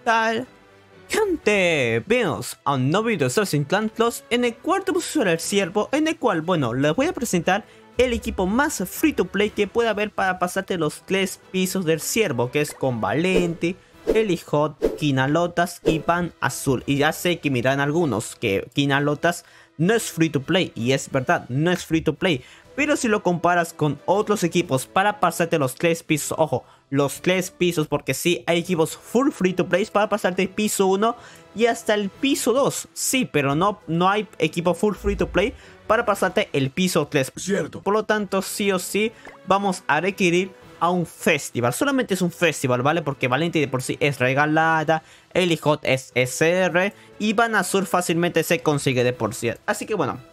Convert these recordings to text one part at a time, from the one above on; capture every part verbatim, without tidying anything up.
tal? Gente, bienvenidos a un nuevo video de Assassin's Creed Plus, en el cual tenemos usar el ciervo, en el cual, bueno, les voy a presentar el equipo más free to play que puede haber para pasarte los tres pisos del ciervo, que es con Valenti, Elihot, Quinalotas y Van Azul. Y ya sé que miran algunos que Quinalotas no es free to play, y es verdad, no es free to play. Pero si lo comparas con otros equipos para pasarte los tres pisos, ojo, los tres pisos, porque sí, hay equipos full free to play para pasarte el piso uno y hasta el piso dos. Sí, pero no, no hay equipo full free to play para pasarte el piso tres. Cierto. Por lo tanto, sí o sí, vamos a requerir a un festival. Solamente es un festival, ¿vale? Porque Valenti de por sí es regalada, Elihot es S R y Van Azul fácilmente se consigue de por sí. Así que bueno,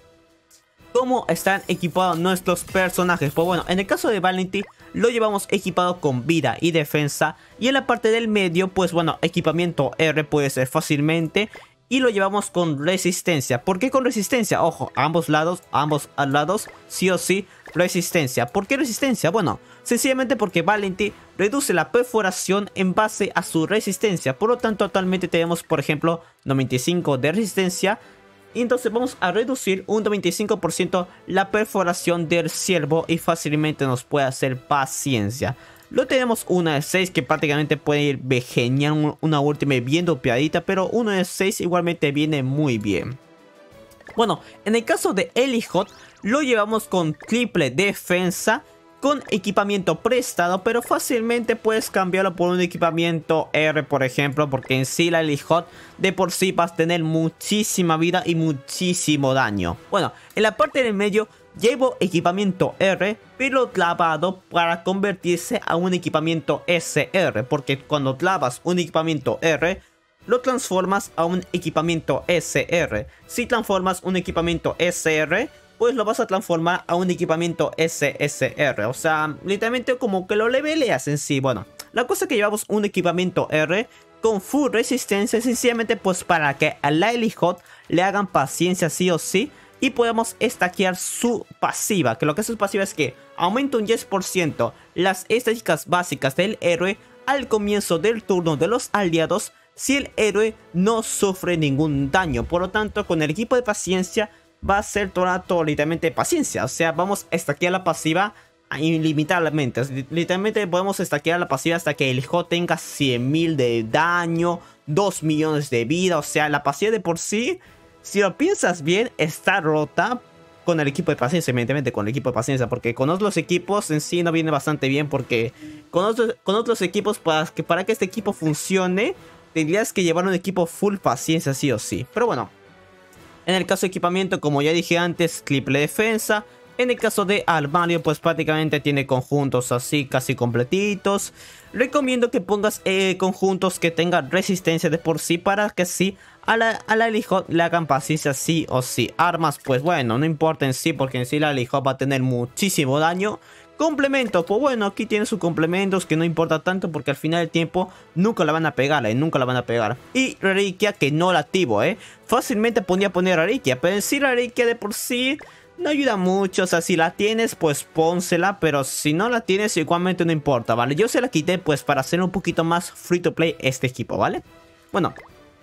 ¿cómo están equipados nuestros personajes? Pues bueno, en el caso de Valenti lo llevamos equipado con vida y defensa. Y en la parte del medio, pues bueno, equipamiento R puede ser fácilmente. Y lo llevamos con resistencia. ¿Por qué con resistencia? Ojo, a ambos lados, a ambos lados, sí o sí, resistencia. ¿Por qué resistencia? Bueno, sencillamente porque Valenti reduce la perforación en base a su resistencia. Por lo tanto, actualmente tenemos, por ejemplo, noventa y cinco de resistencia. Y entonces vamos a reducir un noventa y cinco por ciento la perforación del ciervo y fácilmente nos puede hacer paciencia. Lo tenemos una de seis que prácticamente puede ir genial, una última bien dopeadita, pero uno de seis igualmente viene muy bien. Bueno, en el caso de Elihot lo llevamos con triple defensa, con equipamiento prestado, pero fácilmente puedes cambiarlo por un equipamiento R, por ejemplo, porque en sí la Elihot de por sí vas a tener muchísima vida y muchísimo daño. Bueno, en la parte del medio llevo equipamiento R, pero clavado para convertirse a un equipamiento S R, porque cuando clavas un equipamiento R, lo transformas a un equipamiento S R. Si transformas un equipamiento S R, pues lo vas a transformar a un equipamiento S S R. O sea, literalmente como que lo leveleas en sí. Bueno, la cosa es que llevamos un equipamiento R con full resistencia, sencillamente pues para que a la Elihot le hagan paciencia sí o sí. Y podemos stackear su pasiva, que lo que hace su pasiva es que aumenta un diez por ciento las estadísticas básicas del héroe al comienzo del turno de los aliados si el héroe no sufre ningún daño. Por lo tanto, con el equipo de paciencia va a ser todo, todo literalmente paciencia. O sea, vamos a stackear la pasiva ilimitadamente. Literalmente podemos stackear la pasiva hasta que el Elihot tenga cien mil de daño, dos millones de vida. O sea, la pasiva de por sí, si lo piensas bien, está rota con el equipo de paciencia, evidentemente con el equipo de paciencia, porque con otros equipos en sí no viene bastante bien, porque con otros, con otros equipos para que, para que este equipo funcione, tendrías que llevar un equipo full paciencia sí o sí. Pero bueno, en el caso de equipamiento, como ya dije antes, triple defensa. En el caso de armario, pues prácticamente tiene conjuntos así casi completitos. Recomiendo que pongas eh, conjuntos que tengan resistencia de por sí, para que sí a la, a la Elihot le hagan paciencia sí o sí. Armas, pues bueno, no importa en sí, porque en sí la Elihot va a tener muchísimo daño. Complementos, pues bueno, aquí tiene sus complementos que no importa tanto, porque al final del tiempo nunca la van a pegar, eh, nunca la van a pegar. Y reliquia que no la activo, eh. Fácilmente podría poner reliquia, pero en sí la reliquia de por sí no ayuda mucho. O sea, si la tienes, pues pónsela, pero si no la tienes, igualmente no importa, ¿vale? Yo se la quité pues para hacer un poquito más free to play este equipo, ¿vale? Bueno,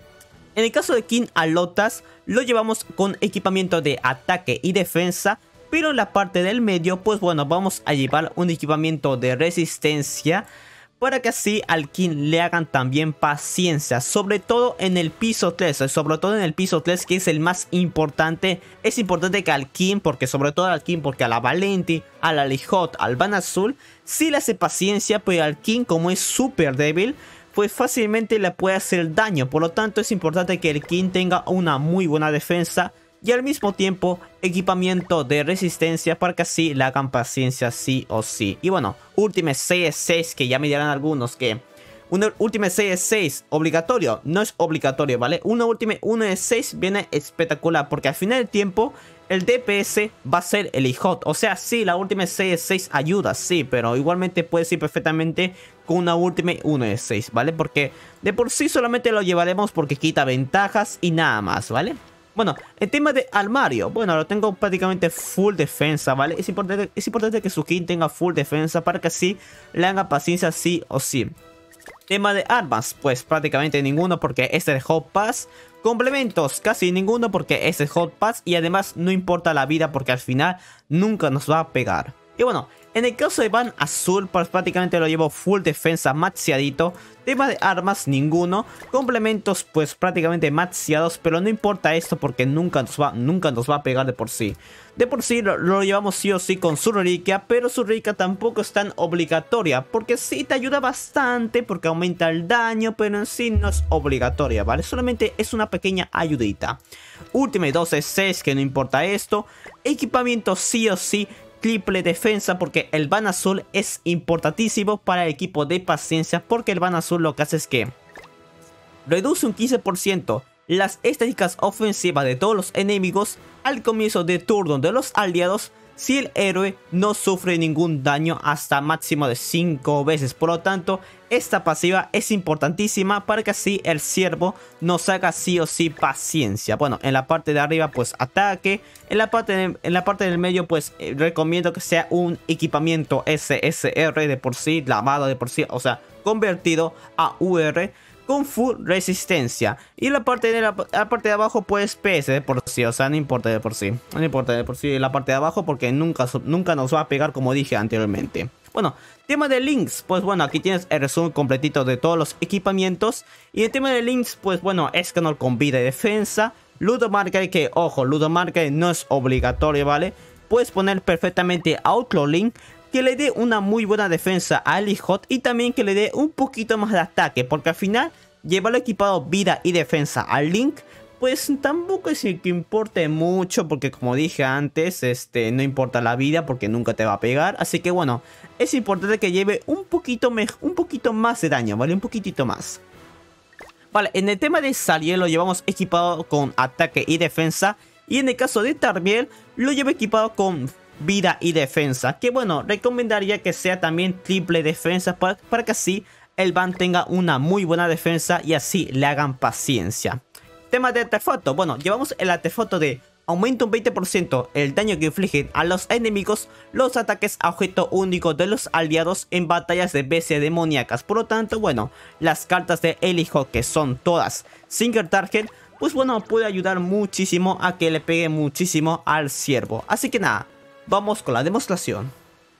en el caso de Quinalotas lo llevamos con equipamiento de ataque y defensa, pero en la parte del medio, pues bueno, vamos a llevar un equipamiento de resistencia para que así al King le hagan también paciencia, sobre todo en el piso tres, sobre todo en el piso tres, que es el más importante. Es importante que al King, porque sobre todo al King, porque a la Valenti, a la Elihot, al Van Azul, sí le hace paciencia, pero al King, como es súper débil, pues fácilmente le puede hacer daño. Por lo tanto, es importante que el King tenga una muy buena defensa y al mismo tiempo equipamiento de resistencia para que así le hagan paciencia sí o sí. Y bueno, Ultimate seis seis, que ya me dirán algunos que un Ultimate seis seis obligatorio, no es obligatorio, ¿vale? Una Ultimate uno de seis viene espectacular, porque al final del tiempo el D P S va a ser el Elihot. O sea, sí, la Ultimate seis seis ayuda, sí, pero igualmente puedes ir perfectamente con una Ultimate uno de seis, ¿vale? Porque de por sí solamente lo llevaremos porque quita ventajas y nada más, ¿vale? Bueno, el tema de armario, bueno, lo tengo prácticamente full defensa, ¿vale? Es importante, es importante que su King tenga full defensa para que así le haga paciencia sí o sí. Tema de armas, pues prácticamente ninguno porque es el Hot Pass. Complementos, casi ninguno porque es el Hot Pass. Y además no importa la vida porque al final nunca nos va a pegar. Y bueno, en el caso de Ban Azul, pues prácticamente lo llevo full defensa maxiadito. Tema de armas, ninguno. Complementos, pues prácticamente maxiados. Pero no importa esto porque nunca nos va, nunca nos va a pegar de por sí. De por sí lo, lo llevamos sí o sí con su reliquia. Pero su reliquia tampoco es tan obligatoria. Porque sí te ayuda bastante. Porque aumenta el daño. Pero en sí no es obligatoria, ¿vale? Solamente es una pequeña ayudita. Ultimate doce seis, que no importa esto. Equipamiento sí o sí. Triple defensa porque el Ban Azul es importantísimo para el equipo de paciencia, porque el Ban Azul lo que hace es que reduce un quince por ciento las estadísticas ofensivas de todos los enemigos al comienzo de turno de los aliados si el héroe no sufre ningún daño hasta máximo de cinco veces. Por lo tanto, esta pasiva es importantísima para que así el ciervo nos haga sí o sí paciencia. Bueno, en la parte de arriba pues ataque. En la parte, de, en la parte del medio pues eh, recomiendo que sea un equipamiento S S R de por sí, lavado de por sí, o sea, convertido a U R. Con full resistencia. Y la parte de la, la parte de abajo pues P S de por sí. O sea, no importa de por sí. No importa de por sí la parte de abajo porque nunca, nunca nos va a pegar como dije anteriormente. Bueno, tema de links. Pues bueno, aquí tienes el resumen completito de todos los equipamientos. Y el tema de links pues bueno, Escanor con vida y defensa. Ludomarker, que ojo, Ludomarker no es obligatorio, ¿vale? Puedes poner perfectamente Outlaw Link, que le dé una muy buena defensa a Elihot y también que le dé un poquito más de ataque, porque al final llevarlo equipado vida y defensa al Link pues tampoco es que importe mucho, porque como dije antes, este no importa la vida porque nunca te va a pegar, así que bueno, es importante que lleve un poquito, un poquito más de daño, ¿vale? Un poquitito más. Vale, en el tema de Zariel lo llevamos equipado con ataque y defensa, y en el caso de Tarmiel lo llevo equipado con vida y defensa, que bueno, recomendaría que sea también triple defensa para, para que así el Ban tenga una muy buena defensa y así le hagan paciencia. Tema de artefacto, bueno, llevamos el artefacto de aumenta un veinte por ciento el daño que infligen a los enemigos los ataques a objeto único de los aliados en batallas de bestias demoníacas. Por lo tanto, bueno, las cartas de Elihot, que son todas single target, pues bueno, puede ayudar muchísimo a que le pegue muchísimo al ciervo. Así que nada, vamos con la demostración.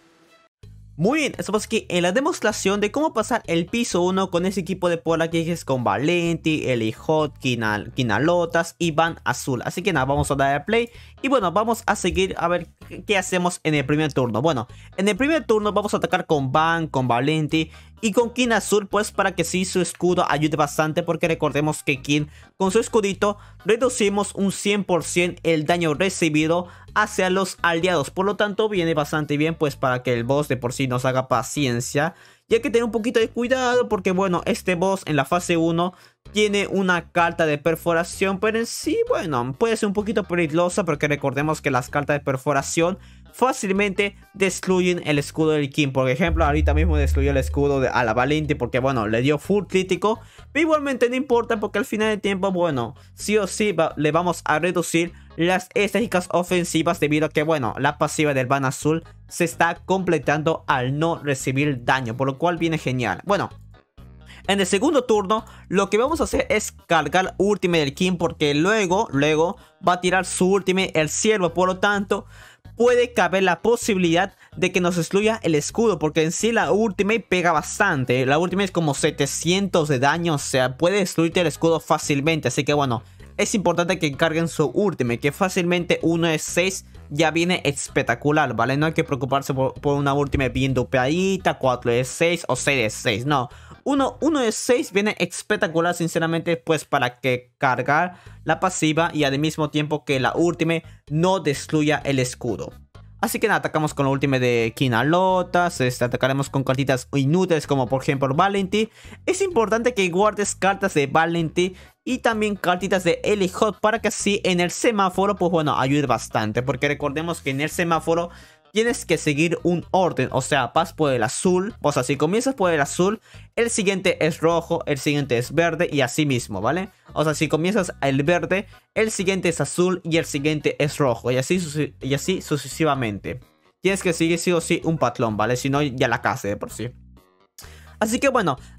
Muy bien, estamos aquí en la demostración de cómo pasar el piso uno con ese equipo de Pola que es con Valenti, Elihot, Kinal, Kinalotas y Ban Azul. Así que nada, vamos a dar a play y bueno, vamos a seguir a ver qué hacemos en el primer turno. Bueno, en el primer turno vamos a atacar con Ban, con Valenti y con Kin Azul, pues para que sí su escudo ayude bastante, porque recordemos que Kin con su escudito reducimos un cien por ciento el daño recibido hacia los aliados. Por lo tanto viene bastante bien pues para que el boss de por sí nos haga paciencia. Y hay que tener un poquito de cuidado porque bueno, este boss en la fase uno tiene una carta de perforación, pero en sí bueno, puede ser un poquito peligrosa porque recordemos que las cartas de perforación fácilmente destruyen el escudo del King. Por ejemplo, ahorita mismo destruyó el escudo de a la Valenti porque bueno, le dio full crítico. Pero igualmente no importa porque al final del tiempo, bueno, sí o sí va, le vamos a reducir las estadísticas ofensivas debido a que bueno, la pasiva del Ban Azul se está completando al no recibir daño, por lo cual viene genial. Bueno, en el segundo turno lo que vamos a hacer es cargar ultimate del King, porque luego, luego va a tirar su ultimate el ciervo. Por lo tanto, puede caber la posibilidad de que nos destruya el escudo, porque en sí la ultimate pega bastante. La ultimate es como setecientos de daño, o sea, puede destruirte el escudo fácilmente. Así que bueno, es importante que carguen su ultimate, que fácilmente uno de seis ya viene espectacular, ¿vale? No hay que preocuparse por, por una ultimate bien dupeadita, cuatro de seis o seis de seis, no. Uno, uno de seis viene espectacular, sinceramente, pues para que cargar la pasiva y al mismo tiempo que la ultimate no destruya el escudo. Así que nada, atacamos con la ultimate de Kinalotas, este, atacaremos con cartitas inútiles como por ejemplo Valenti. Es importante que guardes cartas de Valenti y también cartitas de Elihot para que así en el semáforo pues bueno, ayude bastante. Porque recordemos que en el semáforo tienes que seguir un orden, o sea, vas por el azul, o sea, si comienzas por el azul, el siguiente es rojo, el siguiente es verde y así mismo, ¿vale? O sea, si comienzas el verde, el siguiente es azul y el siguiente es rojo y así, y así sucesivamente. Tienes que seguir sí o sí un patrón, ¿vale? Si no, ya la casa de por sí. Así que bueno,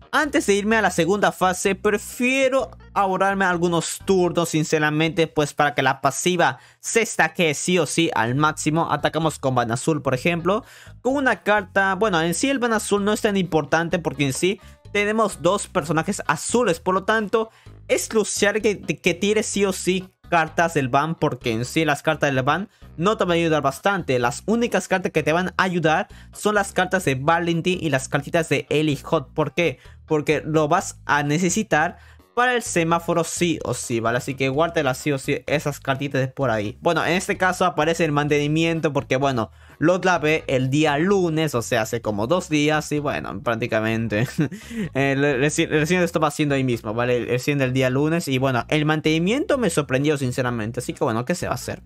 Antes de irme a la segunda fase, prefiero ahorrarme algunos turnos, sinceramente, pues para que la pasiva se estaque sí o sí al máximo. Atacamos con Ban Azul, por ejemplo, con una carta. Bueno, en sí el Ban Azul no es tan importante porque en sí tenemos dos personajes azules, por lo tanto es crucial que, que tire sí o sí cartas del ban, porque en sí las cartas del ban no te van a ayudar bastante. Las únicas cartas que te van a ayudar son las cartas de Valentine y las cartitas de Eli Hot. ¿Por qué? Porque lo vas a necesitar para el semáforo sí o sí, ¿vale? Así que guárdelas sí o sí esas cartitas de por ahí. Bueno, en este caso aparece el mantenimiento porque, bueno, lo clavé el día lunes, o sea, hace como dos días y, bueno, prácticamente eh, recién, recién lo estaba haciendo ahí mismo, ¿vale? Recién del día lunes y, bueno, el mantenimiento me sorprendió sinceramente, así que, bueno, ¿qué se va a hacer?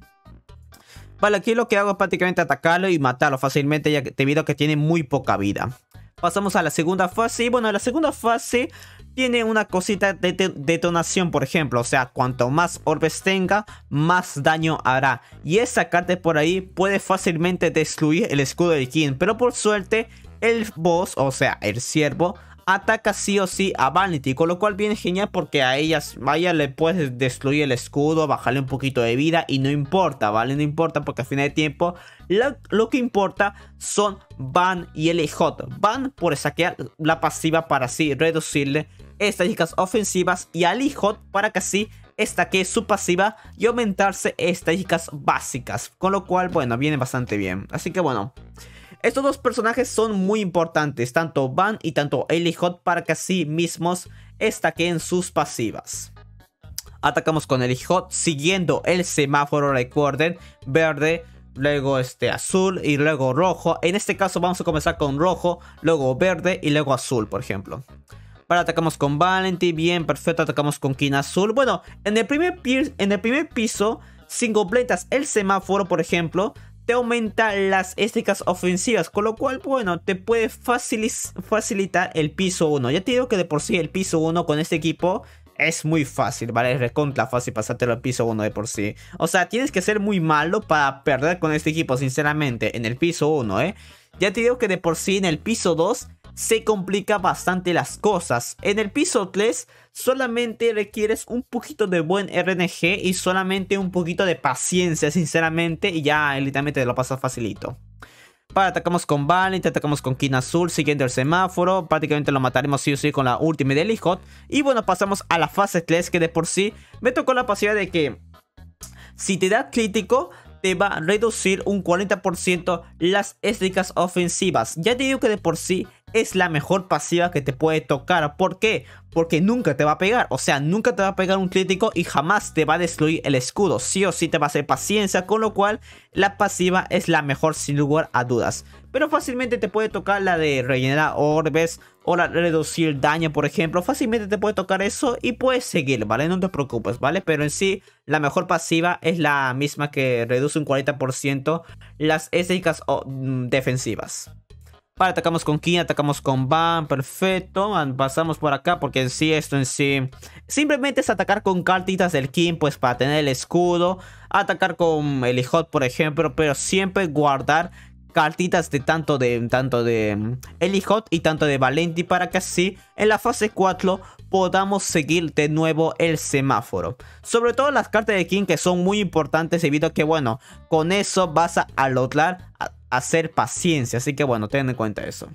Vale, aquí lo que hago es prácticamente atacarlo y matarlo fácilmente, ya que, debido a que tiene muy poca vida. Pasamos a la segunda fase y, bueno, la segunda fase tiene una cosita de detonación, por ejemplo. O sea, cuanto más orbes tenga, más daño hará. Y esa carta por ahí puede fácilmente destruir el escudo de King. Pero por suerte, el boss, o sea, el ciervo, ataca sí o sí a Valentine, con lo cual viene genial porque a ellas, a ella le puedes destruir el escudo, bajarle un poquito de vida y no importa, ¿vale? No importa porque al final de tiempo lo, lo que importa son Ban y Eli Hot. Ban por saquear la pasiva para así reducirle estadísticas ofensivas y a Eli Hot para que así estaque su pasiva y aumentarse estadísticas básicas, con lo cual, bueno, viene bastante bien. Así que, bueno, estos dos personajes son muy importantes, tanto Ban y tanto Eli Hot, para que así mismos estaqueen sus pasivas. Atacamos con Eli Hot siguiendo el semáforo, recuerden, verde, luego este azul y luego rojo. En este caso vamos a comenzar con rojo, luego verde y luego azul, por ejemplo. Vale, atacamos con Valentine, bien, perfecto, atacamos con King azul. Bueno, en el primer, en el primer piso, si completas el semáforo, por ejemplo, te aumenta las estadísticas ofensivas, con lo cual, bueno, te puede facilitar el piso uno. Ya te digo que de por sí el piso uno con este equipo es muy fácil, ¿vale? Es recontra fácil pasártelo al piso uno de por sí. O sea, tienes que ser muy malo para perder con este equipo, sinceramente, en el piso uno, ¿eh? Ya te digo que de por sí en el piso dos se complica bastante las cosas. En el piso tres solamente requieres un poquito de buen R N G y solamente un poquito de paciencia, sinceramente, y ya literalmente te lo pasas facilito. Vale, atacamos con Valentine, atacamos con King azul siguiendo el semáforo. Prácticamente lo mataremos sí o sí con la última de Eli Hot. Y bueno, pasamos a la fase tres, que de por sí me tocó la pasividad de que si te da crítico te va a reducir un cuarenta por ciento las estadísticas ofensivas. Ya te digo que de por sí es la mejor pasiva que te puede tocar. ¿Por qué? Porque nunca te va a pegar. O sea, nunca te va a pegar un crítico y jamás te va a destruir el escudo. Sí o sí te va a hacer paciencia, con lo cual la pasiva es la mejor sin lugar a dudas. Pero fácilmente te puede tocar la de rellenar orbes o la de reducir daño, por ejemplo. Fácilmente te puede tocar eso y puedes seguir, ¿vale? No te preocupes, ¿vale? Pero en sí, la mejor pasiva es la misma que reduce un cuarenta por ciento las estadísticas defensivas. Vale, atacamos con King, atacamos con Ban, perfecto. Pasamos por acá porque en sí, esto en sí simplemente es atacar con cartitas del King, pues para tener el escudo. Atacar con Eli Hot, por ejemplo, pero siempre guardar cartitas de tanto de tanto de Eli Hot y tanto de Valentine, para que así en la fase cuatro podamos seguir de nuevo el semáforo. Sobre todo las cartas de King, que son muy importantes debido a que, bueno, con eso vas a lograr hacer paciencia, así que bueno, ten en cuenta eso.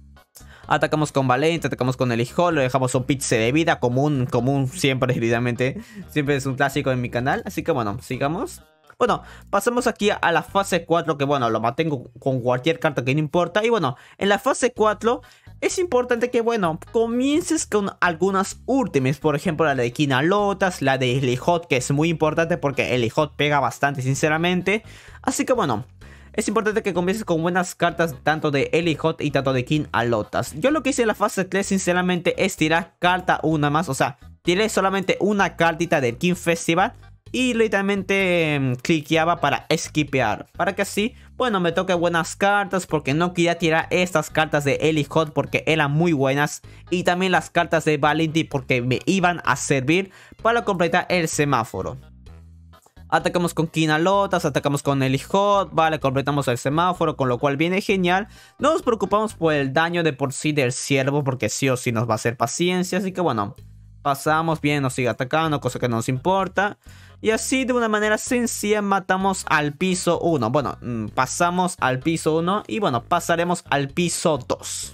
Atacamos con Valentine, atacamos con Eli Hot, le dejamos un pixel de vida, común, común siempre, evidentemente, siempre es un clásico en mi canal, así que bueno, sigamos. Bueno, pasamos aquí a la fase cuatro, que bueno, lo mantengo con cualquier carta que no importa. Y bueno, en la fase cuatro es importante que, bueno, comiences con algunas últimas. Por ejemplo, la de King Alotas, la de Eli Hot, que es muy importante porque Eli Hot pega bastante, sinceramente. Así que bueno, es importante que comiences con buenas cartas tanto de Eli Hot y tanto de King Alotas. Yo lo que hice en la fase tres, sinceramente, es tirar carta una más. O sea, tiré solamente una cartita del King Festival y literalmente um, cliqueaba para esquipear, para que así, bueno, me toque buenas cartas, porque no quería tirar estas cartas de Eli Hot porque eran muy buenas, y también las cartas de Valentine porque me iban a servir para completar el semáforo. Atacamos con Quinalotas, atacamos con el Hot, vale, completamos el semáforo, con lo cual viene genial. No nos preocupamos por el daño de por sí del ciervo, porque sí o sí nos va a hacer paciencia, así que bueno, pasamos bien, nos sigue atacando, cosa que no nos importa. Y así de una manera sencilla matamos al piso uno. Bueno, pasamos al piso uno y bueno, pasaremos al piso dos.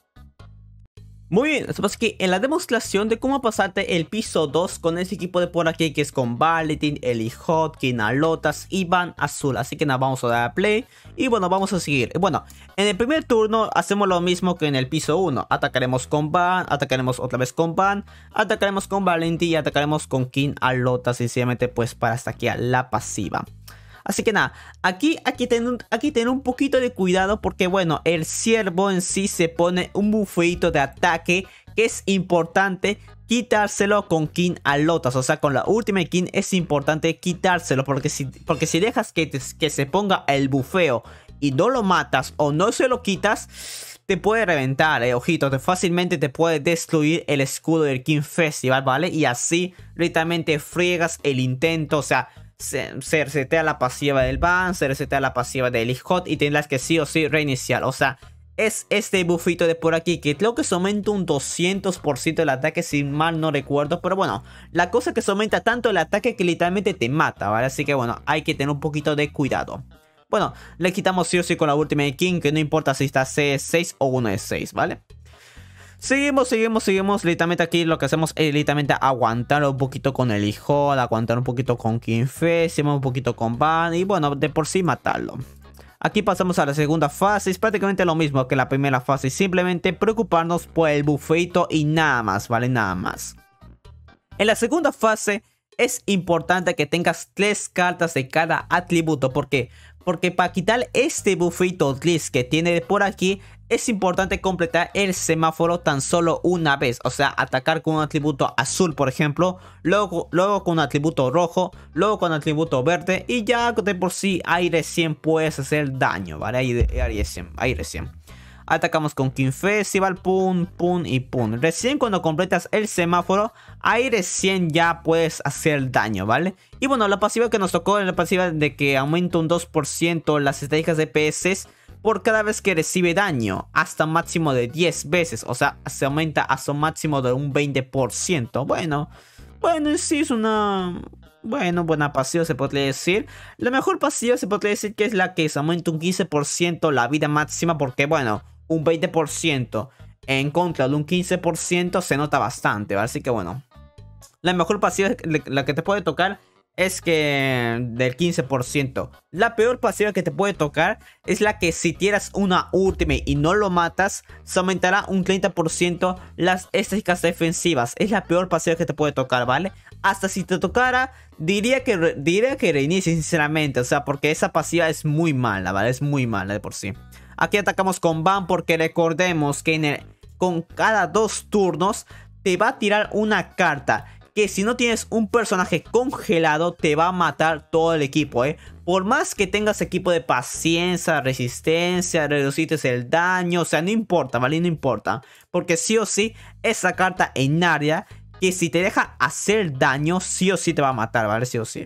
Muy bien, eso pasa que en la demostración de cómo pasarte el piso dos con ese equipo de por aquí que es con Valentín, Eli Hot, Quinalotas y Van Azul. Así que nada, vamos a dar a play y bueno, vamos a seguir. Bueno, en el primer turno hacemos lo mismo que en el piso uno. Atacaremos con Van, atacaremos otra vez con Van, atacaremos con Valentín y atacaremos con Quinalotas, sencillamente pues para stackear la pasiva. Así que nada, aquí, aquí ten, aquí ten un poquito de cuidado porque bueno, el ciervo en sí se pone un bufeito de ataque que es importante quitárselo con Quinalotas. O sea, con la última King es importante quitárselo porque si, porque si dejas que, te, que se ponga el bufeo y no lo matas o no se lo quitas, te puede reventar, eh, ojito, te, fácilmente te puede destruir el escudo del King Festival, ¿vale? Y así literalmente friegas el intento, o sea, se, se resetea la pasiva del Van, se resetea la pasiva del Eli Hot y tendrás que sí o sí reiniciar. O sea, es este bufito de por aquí que creo que se aumenta un doscientos por ciento el ataque, si mal no recuerdo. Pero bueno, la cosa es que se aumenta tanto el ataque que literalmente te mata, ¿vale? Así que bueno, hay que tener un poquito de cuidado. Bueno, le quitamos sí o sí con la última de King, que no importa si está C seis o uno de seis, ¿vale? Seguimos, seguimos, seguimos. Literalmente aquí lo que hacemos es literalmente aguantar un poquito con el hijo, aguantar un poquito con King Festival, un poquito con Van y bueno, de por sí matarlo. Aquí pasamos a la segunda fase, es prácticamente lo mismo que la primera fase, simplemente preocuparnos por el bufeito y nada más, ¿vale? Nada más. En la segunda fase es importante que tengas tres cartas de cada atributo, ¿por qué? Porque para quitar este bufeito glitch que tiene por aquí, es importante completar el semáforo tan solo una vez. O sea, atacar con un atributo azul, por ejemplo. Luego, luego con un atributo rojo. Luego con un atributo verde. Y ya de por sí, ahí recién puedes hacer daño, ¿vale? Ahí, ahí recién, ahí recién. Atacamos con King Festival, pum, pum y pum. Recién cuando completas el semáforo, ahí recién ya puedes hacer daño, ¿vale? Y bueno, la pasiva que nos tocó es la pasiva de que aumenta un dos por ciento las estadísticas de D P S por cada vez que recibe daño, hasta un máximo de diez veces. O sea, se aumenta hasta un máximo de un veinte por ciento. Bueno, bueno, en sí es una... Bueno, buena pasiva se podría decir. La mejor pasiva se podría decir que es la que se aumenta un quince por ciento la vida máxima. Porque bueno, un veinte por ciento en contra de un quince por ciento se nota bastante, ¿vale? Así que bueno, la mejor pasiva, la que te puede tocar es que del quince por ciento. La peor pasiva que te puede tocar es la que si tiras una ultimate y no lo matas, se aumentará un treinta por ciento las estadísticas defensivas. Es la peor pasiva que te puede tocar, ¿vale? Hasta si te tocara, diría que, re, diría que reinicie sinceramente. O sea, porque esa pasiva es muy mala, ¿vale? Es muy mala de por sí. Aquí atacamos con Van porque recordemos que en el, con cada dos turnos te va a tirar una carta que si no tienes un personaje congelado te va a matar todo el equipo, ¿eh? Por más que tengas equipo de paciencia, resistencia, reducites el daño, o sea, no importa, ¿vale? No importa. Porque sí o sí, esa carta en área que si te deja hacer daño, sí o sí te va a matar, ¿vale? Sí o sí.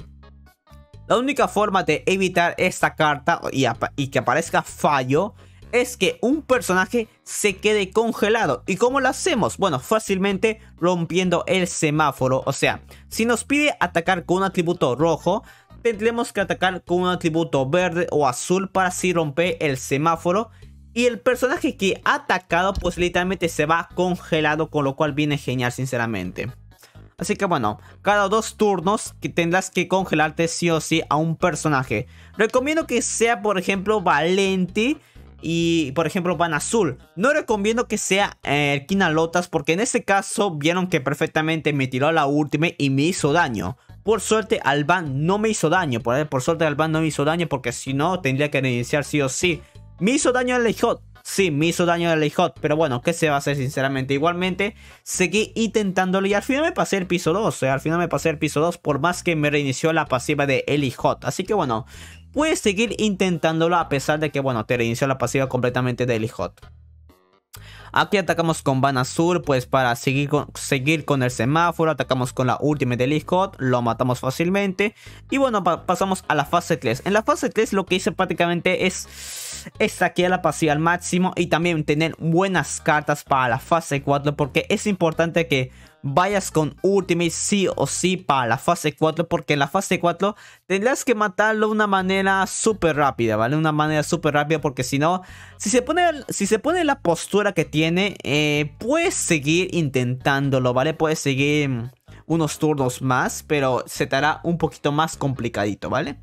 La única forma de evitar esta carta y, y que aparezca fallo es que un personaje se quede congelado. ¿Y cómo lo hacemos? Bueno, fácilmente rompiendo el semáforo. O sea, si nos pide atacar con un atributo rojo, tendremos que atacar con un atributo verde o azul para así romper el semáforo. Y el personaje que ha atacado pues literalmente se va congelado, con lo cual viene genial sinceramente. Así que bueno, cada dos turnos que tendrás que congelarte sí o sí a un personaje. Recomiendo que sea por ejemplo Valenti y por ejemplo Van Azul. No recomiendo que sea eh, Quinalotas, porque en este caso vieron que perfectamente me tiró la última y me hizo daño. Por suerte al Van no me hizo daño. Por, por suerte al Van no me hizo daño, porque si no tendría que reiniciar sí o sí. Me hizo daño el Hot. Sí, me hizo daño el Hot. Pero bueno, ¿qué se va a hacer sinceramente? Igualmente seguí intentándolo y al final me pasé el piso dos. Eh, al final me pasé el piso dos por más que me reinició la pasiva de Eli Hot. Así que bueno, puedes seguir intentándolo a pesar de que, bueno, te reinició la pasiva completamente de Eli Hot. Aquí atacamos con Ban Azul, pues para seguir con, seguir con el semáforo. Atacamos con la Ultimate de Lee-Hot, lo matamos fácilmente. Y bueno, pa pasamos a la fase tres. En la fase tres lo que hice prácticamente es, es saquear la pasiva al máximo. Y también tener buenas cartas para la fase cuatro, porque es importante que vayas con Ultimate sí o sí para la fase cuatro, porque en la fase cuatro tendrás que matarlo de una manera súper rápida, ¿vale? Una manera súper rápida, porque si no, si se pone, si se pone la postura que tiene, eh, puedes seguir intentándolo, ¿vale? Puedes seguir unos turnos más, pero se te hará un poquito más complicadito, ¿vale?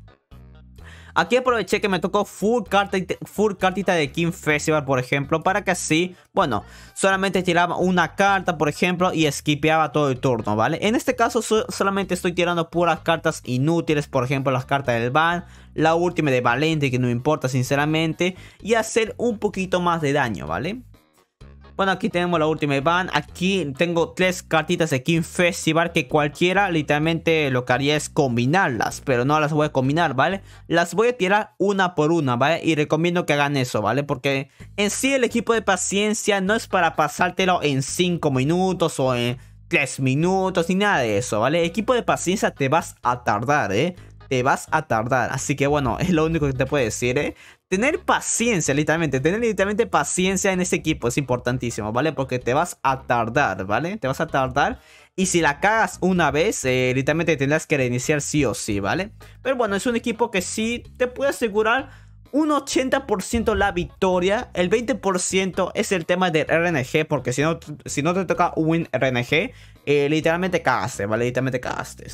Aquí aproveché que me tocó full, carta, full cartita de King Festival, por ejemplo, para que así, bueno, solamente tiraba una carta, por ejemplo, y skipeaba todo el turno, ¿vale? En este caso so solamente estoy tirando puras cartas inútiles, por ejemplo, las cartas del ban, la última de Valente, que no me importa sinceramente, y hacer un poquito más de daño, ¿vale? Bueno, aquí tenemos la última ban. Aquí tengo tres cartitas de King Festival, que cualquiera literalmente lo que haría es combinarlas, pero no las voy a combinar, ¿vale? Las voy a tirar una por una, ¿vale? Y recomiendo que hagan eso, ¿vale? Porque en sí el equipo de paciencia no es para pasártelo en cinco minutos o en tres minutos ni nada de eso, ¿vale? Equipo de paciencia te vas a tardar, ¿eh? Te vas a tardar, así que bueno, es lo único que te puedo decir, ¿eh? Tener paciencia, literalmente, tener literalmente paciencia en este equipo es importantísimo, ¿vale? Porque te vas a tardar, ¿vale? Te vas a tardar, y si la cagas una vez, eh, literalmente tendrás que reiniciar sí o sí, ¿vale? Pero bueno, es un equipo que sí te puede asegurar un ochenta por ciento la victoria. El veinte por ciento es el tema del R N G, porque si no, si no te toca un win R N G, eh, literalmente cagaste, ¿vale? Literalmente cagaste.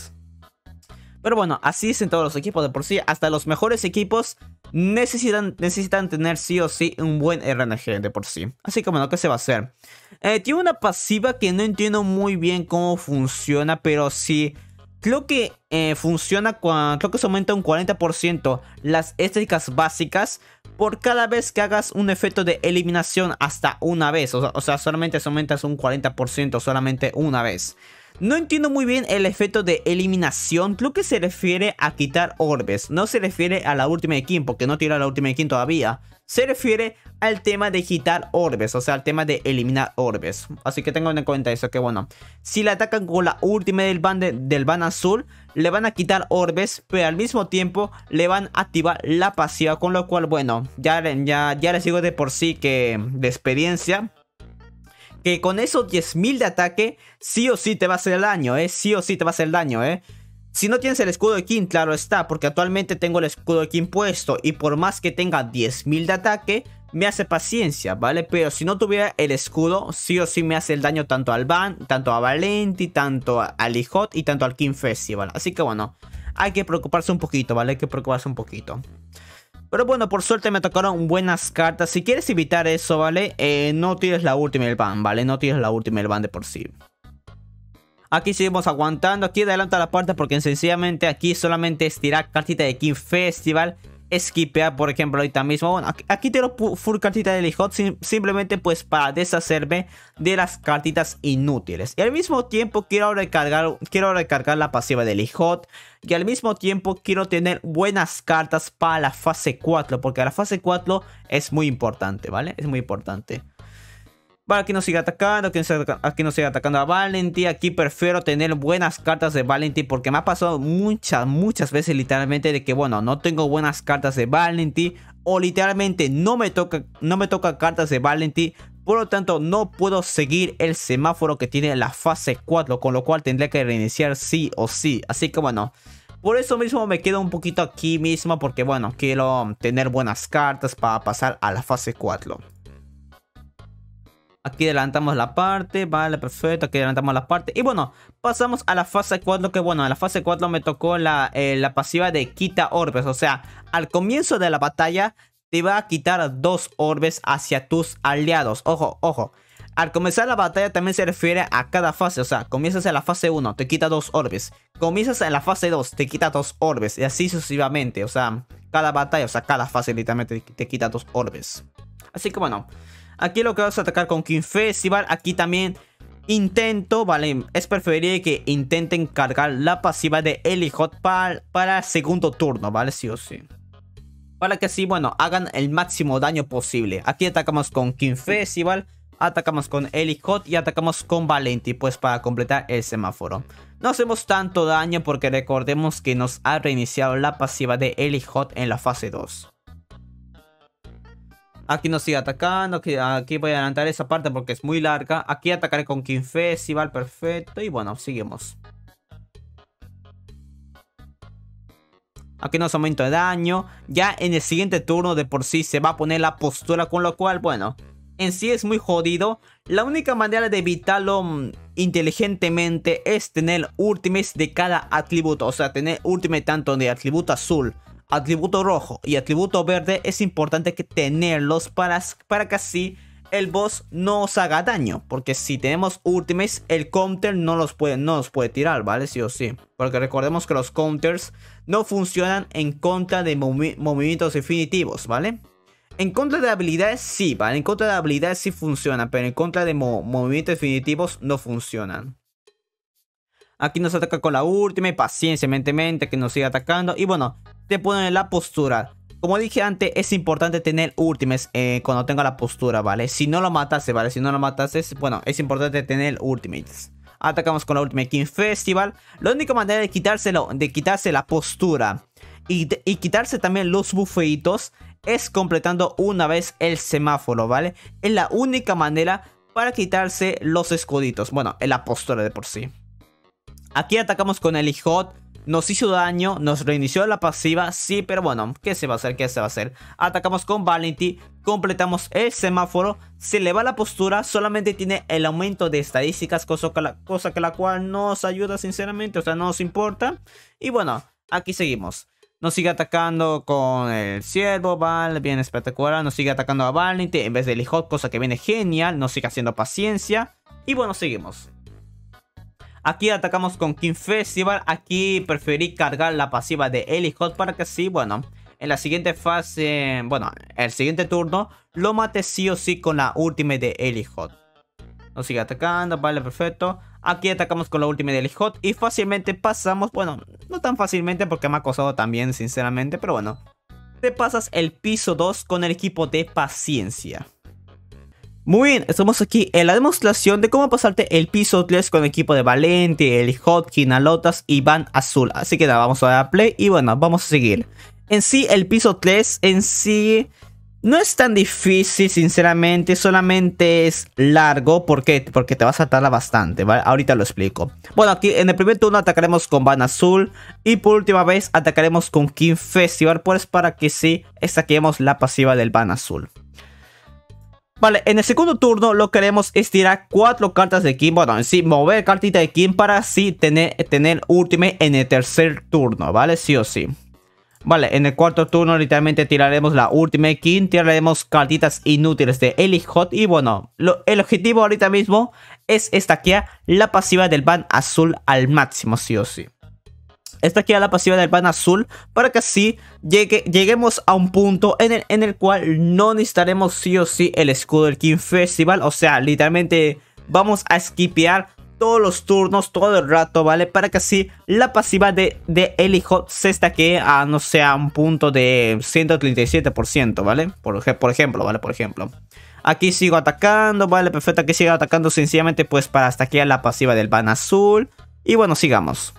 Pero bueno, así es en todos los equipos de por sí. Hasta los mejores equipos necesitan, necesitan tener sí o sí un buen R N G de por sí. Así que bueno, ¿qué se va a hacer? Eh, tiene una pasiva que no entiendo muy bien cómo funciona, pero sí creo que eh, funciona cuando creo que se aumenta un cuarenta por ciento las estéticas básicas por cada vez que hagas un efecto de eliminación hasta una vez. O sea, o sea solamente se aumenta un cuarenta por ciento solamente una vez. No entiendo muy bien el efecto de eliminación. Creo que se refiere a quitar orbes. No se refiere a la última de King, porque no tira la última de King todavía. Se refiere al tema de quitar orbes, o sea, al tema de eliminar orbes. Así que tengan en cuenta eso, que bueno, si le atacan con la última del ban, de, del ban azul, le van a quitar orbes, pero al mismo tiempo le van a activar la pasiva. Con lo cual, bueno, ya, ya, ya les digo de por sí que de experiencia, que con esos diez mil de ataque, sí o sí te va a hacer el daño, ¿eh? Sí o sí te va a hacer el daño, ¿eh? Si no tienes el escudo de King, claro está, porque actualmente tengo el escudo de King puesto, y por más que tenga diez mil de ataque, me hace paciencia, ¿vale? Pero si no tuviera el escudo, sí o sí me hace el daño tanto al Ban, tanto a Valenti, tanto a Lee-Hot y tanto al King Festival. Así que bueno, hay que preocuparse un poquito, ¿vale? Hay que preocuparse un poquito. Pero bueno, por suerte me tocaron buenas cartas. Si quieres evitar eso, ¿vale? Eh, no tires la última del ban, ¿vale? No tires la última del ban de por sí. Aquí seguimos aguantando. Aquí adelanta la parte porque sencillamente aquí solamente es tirar cartita de King Festival. Skipear, por ejemplo, ahorita mismo. Bueno, aquí, aquí tiro full cartita de Lee-Hot, sim simplemente pues para deshacerme de las cartitas inútiles. Y al mismo tiempo quiero recargar, quiero recargar la pasiva de Lee-Hot. Y al mismo tiempo quiero tener buenas cartas para la fase cuatro, porque la fase cuatro es muy importante, ¿vale? Es muy importante. Vale, aquí nos sigue atacando, aquí nos, aquí nos sigue atacando a Valenti. Aquí prefiero tener buenas cartas de Valenti, porque me ha pasado muchas, muchas veces literalmente de que, bueno, no tengo buenas cartas de Valenti, o literalmente no me toca, no me toca cartas de Valenti. Por lo tanto, no puedo seguir el semáforo que tiene la fase cuatro, con lo cual tendré que reiniciar sí o sí. Así que bueno, por eso mismo me quedo un poquito aquí mismo, porque bueno, quiero tener buenas cartas para pasar a la fase cuatro. Aquí adelantamos la parte, vale, perfecto, aquí adelantamos la parte. Y bueno, pasamos a la fase cuatro, que bueno, en la fase cuatro me tocó la, eh, la pasiva de quita orbes. O sea, al comienzo de la batalla te va a quitar dos orbes hacia tus aliados. Ojo, ojo. Al comenzar la batalla también se refiere a cada fase. O sea, comienzas en la fase uno, te quita dos orbes. Comienzas en la fase dos, te quita dos orbes. Y así sucesivamente. O sea, cada batalla, o sea, cada fase literalmente te, te quita dos orbes. Así que bueno, aquí lo que vas a atacar con King Festival. Aquí también intento, vale, es preferible que intenten cargar la pasiva de Lee-Hot para, para el segundo turno, vale, sí o sí. Para que así, bueno, hagan el máximo daño posible. Aquí atacamos con King Festival. atacamos con Elihot y atacamos con Valenti, pues para completar el semáforo. No hacemos tanto daño porque recordemos que nos ha reiniciado la pasiva de Elihot en la fase dos. Aquí nos sigue atacando, aquí, aquí voy a adelantar esa parte porque es muy larga. Aquí atacaré con King Festival, perfecto. Y bueno, seguimos. Aquí nos aumento de daño. Ya en el siguiente turno de por sí se va a poner la postura, con lo cual, bueno, en sí es muy jodido. La única manera de evitarlo mmm, inteligentemente es tener ultimates de cada atributo. O sea, tener ultimate tanto de atributo azul, atributo rojo y atributo verde. Es importante que tenerlos para, para que así el boss no os haga daño. Porque si tenemos ultimates, el counter no los puede, no los puede tirar, ¿vale? Sí o sí. Porque recordemos que los counters no funcionan en contra de movi movimientos definitivos, ¿vale? En contra de habilidades sí, ¿vale? En contra de habilidades sí funcionan, pero en contra de mo movimientos definitivos no funcionan. Aquí nos ataca con la última, paciencia, mente, mente, que nos sigue atacando. Y bueno, te ponen en la postura. Como dije antes, es importante tener ultimates eh, cuando tenga la postura, ¿vale? Si no lo matase, ¿vale? Si no lo matase, bueno, es importante tener ultimates. Atacamos con la Ultimate King Festival. La única manera de quitárselo, de quitarse la postura y, de, y quitarse también los bufeitos es completando una vez el semáforo, ¿vale? Es la única manera para quitarse los escuditos. Bueno, en la postura de por sí. Aquí atacamos con el Elihot. Nos hizo daño, nos reinició la pasiva, sí, pero bueno, ¿qué se va a hacer? ¿Qué se va a hacer? Atacamos con Valenti, completamos el semáforo, se le va la postura, solamente tiene el aumento de estadísticas, cosa que la, cosa que la cual nos ayuda sinceramente, o sea, no nos importa. Y bueno, aquí seguimos. Nos sigue atacando con el ciervo, vale, bien espectacular. Nos sigue atacando a Valenti en vez de Elihot, cosa que viene genial, nos sigue haciendo paciencia. Y bueno, seguimos. Aquí atacamos con King Festival. Aquí preferí cargar la pasiva de Elihot para que así, bueno, en la siguiente fase, bueno, el siguiente turno, lo mate sí o sí con la ultimate de Elihot. Nos sigue atacando, vale, perfecto. Aquí atacamos con la ultimate de Elihot y fácilmente pasamos, bueno, no tan fácilmente porque me ha costado también, sinceramente, pero bueno. Te pasas el piso dos con el equipo de paciencia. Muy bien, estamos aquí en la demostración de cómo pasarte el piso tres con el equipo de Valenti, Elihot, Kinalotas y Van Azul. Así que nada, vamos a dar a play y bueno, vamos a seguir. En sí, el piso tres en sí no es tan difícil, sinceramente, solamente es largo. ¿Por qué? Porque te vas a tardar bastante, ¿vale? Ahorita lo explico. Bueno, aquí en el primer turno atacaremos con Van Azul y por última vez atacaremos con King Festival, pues para que sí saquemos la pasiva del Van Azul. Vale, en el segundo turno lo que haremos es tirar cuatro cartas de King. Bueno, en sí, mover cartita de King para así tener, tener ultimate en el tercer turno, ¿vale? Sí o sí. Vale, en el cuarto turno literalmente tiraremos la Ultimate King. Tiraremos cartitas inútiles de Elihot. Y bueno, lo, el objetivo ahorita mismo es estaquear la pasiva del Van Azul al máximo, sí o sí. Esta aquí es la pasiva del Van Azul para que así llegue, lleguemos a un punto en el, en el cual no necesitaremos sí o sí el escudo del King Festival. O sea, literalmente vamos a skipear todos los turnos, todo el rato, ¿vale? Para que así la pasiva de, de Elihot se estaquee a, no sé, a un punto de ciento treinta y siete por ciento, ¿vale? Por, por ejemplo, ¿vale? Por ejemplo. Aquí sigo atacando, ¿vale? Perfecto, aquí sigo atacando sencillamente pues para estaquear la pasiva del Van Azul. Y bueno, sigamos.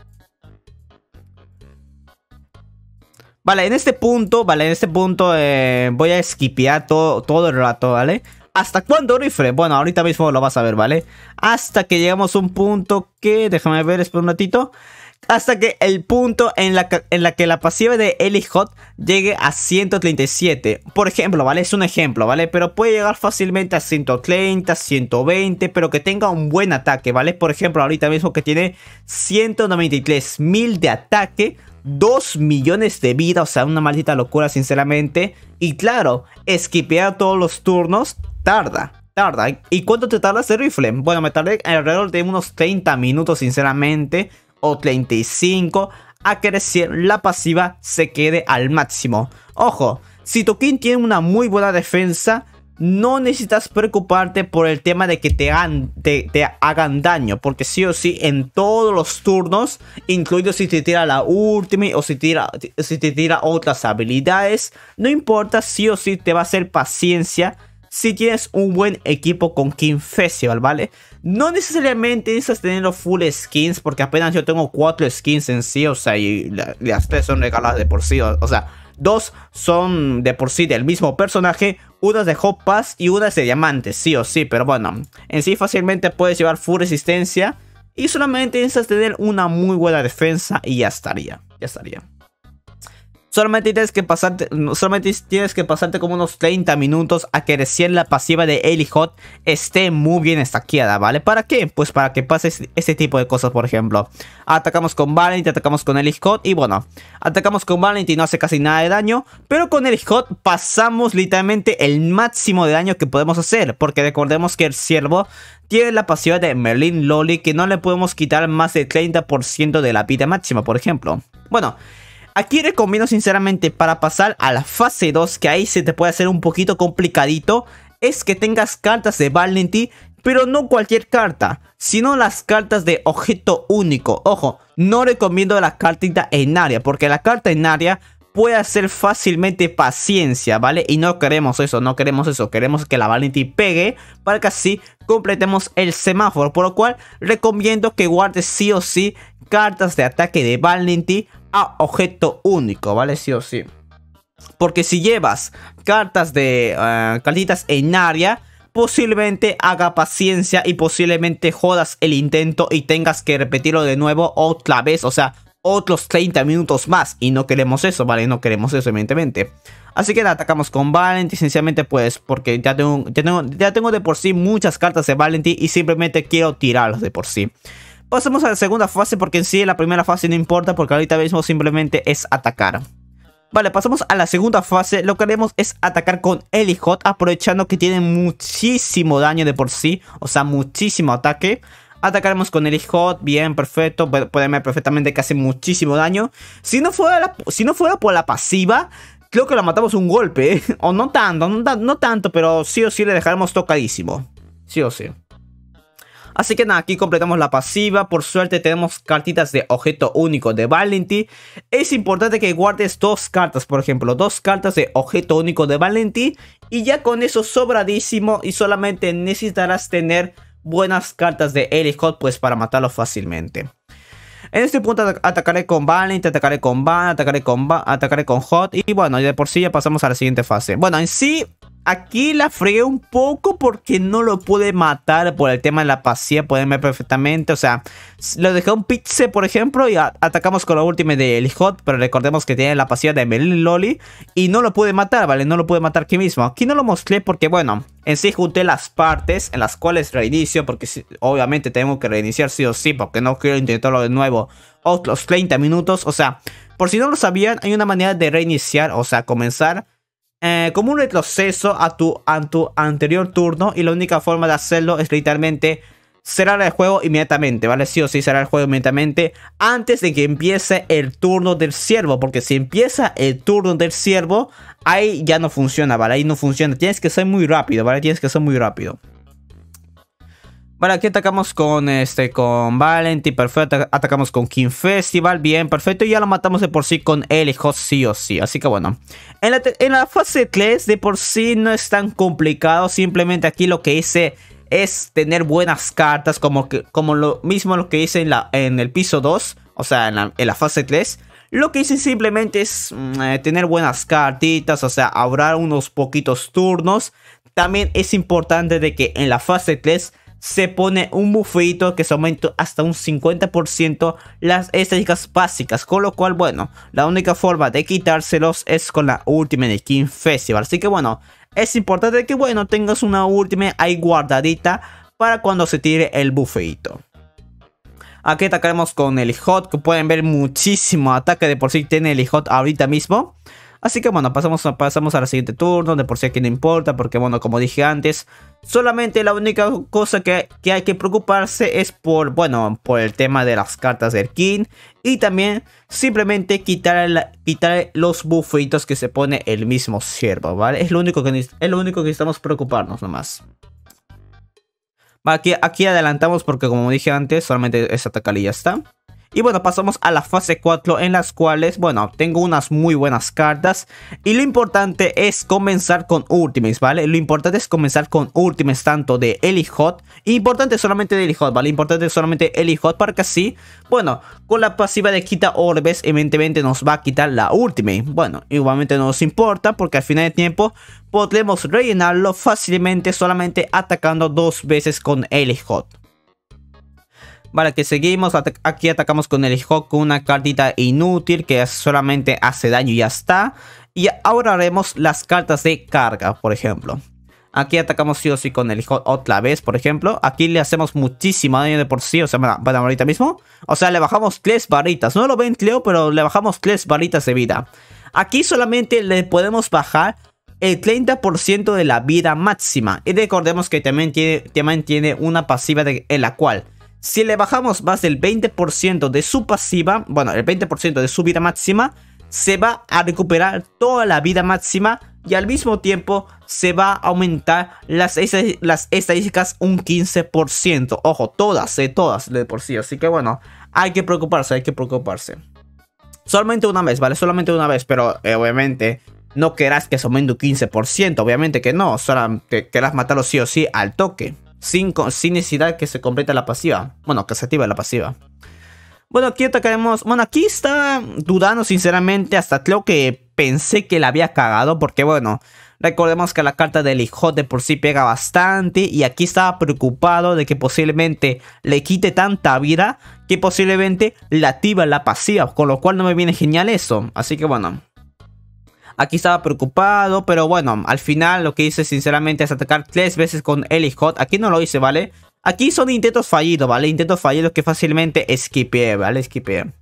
Vale, en este punto, vale, en este punto eh, voy a skipear todo, todo el rato, ¿vale? ¿Hasta cuándo, rifle? Bueno, ahorita mismo lo vas a ver, ¿vale? Hasta que llegamos a un punto que... Déjame ver, espera un ratito. Hasta que el punto en la, en la que la pasiva de Elihot llegue a ciento treinta y siete. Por ejemplo, ¿vale? Es un ejemplo, ¿vale? Pero puede llegar fácilmente a ciento treinta, ciento veinte, pero que tenga un buen ataque, ¿vale? Por ejemplo, ahorita mismo que tiene ciento noventa y tres mil de ataque, dos millones de vida, o sea, una maldita locura, sinceramente. Y claro, esquipear todos los turnos tarda, tarda. ¿Y cuánto te tarda ese rifle? Bueno, me tardé alrededor de unos treinta minutos, sinceramente, o treinta y cinco, a que recién la pasiva se quede al máximo. Ojo, si tu King tiene una muy buena defensa, no necesitas preocuparte por el tema de que te hagan, te, te hagan daño, porque sí o sí en todos los turnos, incluido si te tira la ultimate o si, tira, si te tira otras habilidades, no importa, sí o sí te va a hacer paciencia si tienes un buen equipo con King Festival, ¿vale? No necesariamente necesitas tener los full skins, porque apenas yo tengo cuatro skins en sí, o sea, y la, las tres son regaladas de por sí, o, o sea, dos son de por sí del mismo personaje, una es de Hot Pass y una es de diamantes, sí o sí, pero bueno, en sí fácilmente puedes llevar full resistencia y solamente necesitas tener una muy buena defensa y ya estaría, ya estaría. Solamente tienes que pasarte, solamente tienes que pasarte como unos treinta minutos a que recién la pasiva de Elihot esté muy bien estaqueada, ¿vale? ¿Para qué? Pues para que pases este tipo de cosas, por ejemplo. Atacamos con Valent, atacamos con Elihot y bueno, atacamos con Valent y no hace casi nada de daño, pero con Elihot pasamos literalmente el máximo de daño que podemos hacer, porque recordemos que el ciervo tiene la pasiva de Merlin Loli que no le podemos quitar más del treinta por ciento de la vida máxima, por ejemplo. Bueno, aquí recomiendo sinceramente para pasar a la fase dos, que ahí se te puede hacer un poquito complicadito, es que tengas cartas de Valenti, pero no cualquier carta, sino las cartas de objeto único. Ojo, no recomiendo la cartita en área, porque la carta en área puede hacer fácilmente paciencia, ¿vale? Y no queremos eso, no queremos eso, queremos que la Valenti pegue para que así completemos el semáforo, por lo cual recomiendo que guardes sí o sí cartas de ataque de Valenti a objeto único, ¿vale? Sí o sí. Porque si llevas cartas de uh, cartitas en área, posiblemente haga paciencia y posiblemente jodas el intento y tengas que repetirlo de nuevo otra vez, o sea, otros treinta minutos más. Y no queremos eso, ¿vale? No queremos eso, evidentemente. Así que atacamos con Valenti, esencialmente pues porque ya tengo, ya, tengo, ya tengo de por sí muchas cartas de Valenti y simplemente quiero tirarlos de por sí. Pasamos a la segunda fase porque en sí la primera fase no importa porque ahorita mismo simplemente es atacar. Vale, pasamos a la segunda fase. Lo que haremos es atacar con Elihot, aprovechando que tiene muchísimo daño de por sí, o sea, muchísimo ataque. Atacaremos con Elihot, bien, perfecto, pueden ver perfectamente que hace muchísimo daño. Si no fuera, la, si no fuera por la pasiva, creo que la matamos un golpe, ¿eh? O no tanto, no, no tanto, pero sí o sí le dejaremos tocadísimo. Sí o sí. Así que nada, aquí completamos la pasiva. Por suerte tenemos cartitas de objeto único de Valenti. Es importante que guardes dos cartas, por ejemplo, dos cartas de objeto único de Valenti. Y ya con eso sobradísimo. Y solamente necesitarás tener buenas cartas de Elihot pues para matarlo fácilmente. En este punto atacaré con Valent, atacaré con Van, atacaré con Van, atacaré con Hot. Y bueno, de por sí ya pasamos a la siguiente fase. Bueno, en sí, aquí la fregué un poco porque no lo pude matar por el tema de la pasiva. Pueden ver perfectamente, o sea, lo dejé un pixel por ejemplo y atacamos con la última de Elihot. Pero recordemos que tiene la pasiva de Merlin Loli y no lo pude matar, ¿vale? No lo pude matar aquí mismo. Aquí no lo mostré porque bueno, en sí junté las partes en las cuales reinicio, porque obviamente tengo que reiniciar sí o sí, porque no quiero intentarlo de nuevo otros treinta minutos. O sea, por si no lo sabían, hay una manera de reiniciar, o sea, comenzar eh, como un retroceso a tu, a tu anterior turno. Y la única forma de hacerlo es literalmente cerrar el juego inmediatamente, ¿vale? Sí o sí cerrar el juego inmediatamente antes de que empiece el turno del ciervo, porque si empieza el turno del ciervo, ahí ya no funciona, ¿vale? Ahí no funciona, tienes que ser muy rápido, ¿vale? Tienes que ser muy rápido. Vale, aquí atacamos con este, con Valenti, perfecto, atacamos con King Festival, bien, perfecto, y ya lo matamos de por sí con Elihot sí o sí, así que bueno. En la, en la fase tres de por sí no es tan complicado, simplemente aquí lo que hice es tener buenas cartas, como, que, como lo mismo lo que hice en, la, en el piso dos, o sea, en la, en la fase tres. Lo que hice simplemente es eh, tener buenas cartitas, o sea, ahorrar unos poquitos turnos. También es importante de que en la fase tres se pone un bufeito que se aumenta hasta un cincuenta por ciento las estadísticas básicas. Con lo cual, bueno, la única forma de quitárselos es con la última de King Festival. Así que bueno, es importante que bueno, tengas una última ahí guardadita para cuando se tire el bufeito. Aquí atacaremos con Elihot, que pueden ver muchísimo ataque de por sí tiene Elihot ahorita mismo. Así que bueno, pasamos, pasamos al siguiente turno, de por sí aquí no importa, porque bueno, como dije antes, solamente la única cosa que, que hay que preocuparse es por, bueno, por el tema de las cartas del King. Y también simplemente quitar, la, quitar los buffitos que se pone el mismo ciervo, ¿vale? Es lo único que, es lo único que necesitamos preocuparnos nomás. Aquí, aquí adelantamos porque como dije antes, solamente es atacar y ya está. Y bueno, pasamos a la fase cuatro, en las cuales, bueno, tengo unas muy buenas cartas. Y lo importante es comenzar con Ultimates, ¿vale? Lo importante es comenzar con Ultimates tanto de Elihot. Importante solamente de Elihot, ¿vale? Importante solamente Elihot para que así, bueno, con la pasiva de quita orbes, evidentemente nos va a quitar la Ultimate. Bueno, igualmente no nos importa porque al final de tiempo podremos rellenarlo fácilmente solamente atacando dos veces con Elihot. Vale, que seguimos, aquí atacamos con Elihot con una cartita inútil que solamente hace daño y ya está. Y ahora haremos las cartas de carga, por ejemplo. Aquí atacamos sí o sí con Elihot otra vez, por ejemplo. Aquí le hacemos muchísimo daño de por sí, o sea, bueno, ahorita mismo. O sea, le bajamos tres barritas, no lo ven Cleo, pero le bajamos tres barritas de vida. Aquí solamente le podemos bajar el treinta por ciento de la vida máxima. Y recordemos que también tiene, también tiene una pasiva de, en la cual, si le bajamos más del veinte por ciento de su pasiva, bueno, el veinte por ciento de su vida máxima, se va a recuperar toda la vida máxima y al mismo tiempo se va a aumentar las, las estadísticas un quince por ciento. Ojo, todas, eh, todas de por sí. Así que bueno, hay que preocuparse, hay que preocuparse. Solamente una vez, ¿vale? Solamente una vez, pero eh, obviamente no querrás que se aumente un quince por ciento. Obviamente que no, solamente querrás matarlo sí o sí al toque. Sin, sin necesidad que se complete la pasiva. Bueno, que se active la pasiva. Bueno, aquí atacaremos. Bueno, aquí está dudando sinceramente. Hasta creo que pensé que la había cagado. Porque bueno, recordemos que la carta de Elihot de por sí pega bastante. Y aquí estaba preocupado de que posiblemente le quite tanta vida que posiblemente le activa la pasiva. Con lo cual no me viene genial eso. Así que bueno, aquí estaba preocupado, pero bueno, al final lo que hice sinceramente es atacar tres veces con Elihot. Aquí no lo hice, ¿vale? Aquí son intentos fallidos, ¿vale? Intentos fallidos que fácilmente esquipeé, ¿vale? Esquipeé.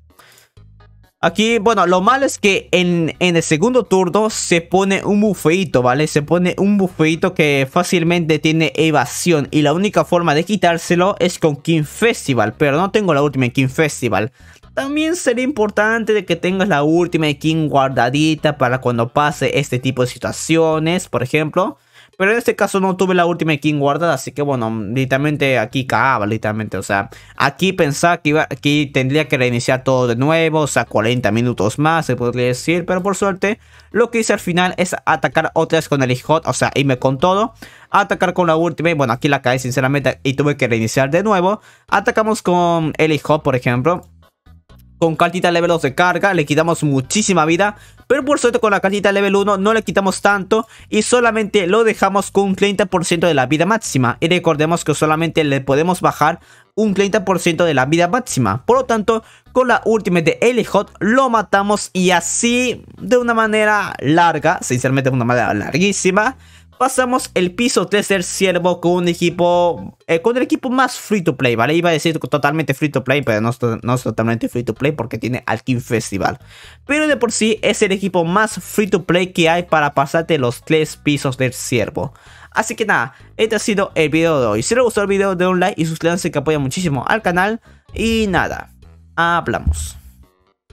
Aquí, bueno, lo malo es que en, en el segundo turno se pone un bufeito, ¿vale? Se pone un bufeito que fácilmente tiene evasión. Y la única forma de quitárselo es con King Festival. Pero no tengo la última King Festival. También sería importante de que tengas la última King guardadita para cuando pase este tipo de situaciones, por ejemplo. Pero en este caso no tuve la última King guardada, así que bueno, literalmente aquí cagaba, literalmente. O sea, aquí pensaba que iba, aquí tendría que reiniciar todo de nuevo, o sea, cuarenta minutos más, se podría decir. Pero por suerte, lo que hice al final es atacar otra vez con el Elihot, o sea, irme con todo. Atacar con la última, y bueno, aquí la caí sinceramente y tuve que reiniciar de nuevo. Atacamos con el Elihot, por ejemplo. Con cartita level dos de carga le quitamos muchísima vida, pero por suerte con la cartita level uno no le quitamos tanto y solamente lo dejamos con un treinta por ciento de la vida máxima. Y recordemos que solamente le podemos bajar un treinta por ciento de la vida máxima. Por lo tanto, con la ultimate de Elihot lo matamos y así de una manera larga, sinceramente de una manera larguísima, pasamos el piso tres del ciervo con un equipo, eh, con el equipo más free to play, ¿vale? Iba a decir totalmente free to play, pero no es, no es totalmente free to play porque tiene al King Festival. Pero de por sí es el equipo más free to play que hay para pasarte los tres pisos del ciervo. Así que nada, este ha sido el video de hoy. Si les gustó el video, den un like y suscríbanse que apoya muchísimo al canal. Y nada, hablamos.